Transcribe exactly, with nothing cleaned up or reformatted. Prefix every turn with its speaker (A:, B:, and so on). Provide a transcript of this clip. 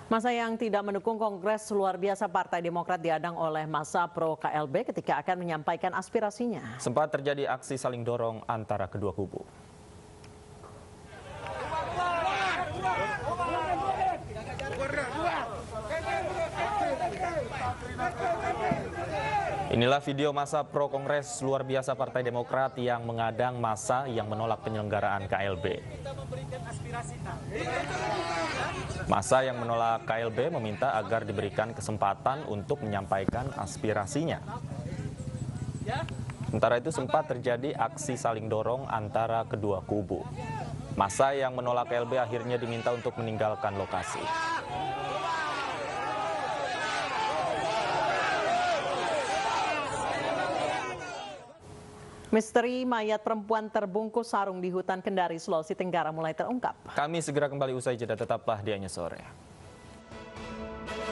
A: Masa yang tidak mendukung Kongres luar biasa Partai Demokrat diadang oleh masa pro K L B ketika akan menyampaikan aspirasinya.
B: Sempat terjadi aksi saling dorong antara kedua kubu. Inilah video masa pro Kongres luar biasa Partai Demokrat yang mengadang masa yang menolak penyelenggaraan K L B. Masa yang menolak K L B meminta agar diberikan kesempatan untuk menyampaikan aspirasinya. Sementara itu sempat terjadi aksi saling dorong antara kedua kubu. Masa yang menolak K L B akhirnya diminta untuk meninggalkan lokasi.
A: Misteri mayat perempuan terbungkus sarung di hutan Kendari, Sulawesi Tenggara mulai terungkap.
B: Kami segera kembali usai jeda, tetaplah di Anya Sore.